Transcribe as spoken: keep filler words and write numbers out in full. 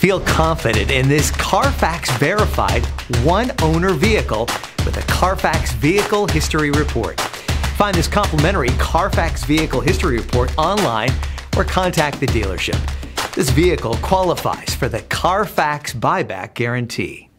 Feel confident in this Carfax verified one-owner vehicle with a Carfax Vehicle History Report. Find this complimentary Carfax Vehicle History Report online or contact the dealership. This vehicle qualifies for the Carfax Buyback Guarantee.